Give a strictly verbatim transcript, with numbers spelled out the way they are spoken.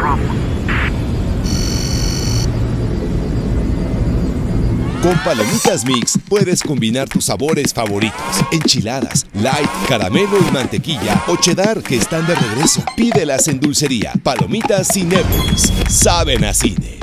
Con Palomitas Mix puedes combinar tus sabores favoritos. Enchiladas, light, caramelo y mantequilla o cheddar que están de regreso. Pídelas en Dulcería. Palomitas Cinépolis. Saben a cine.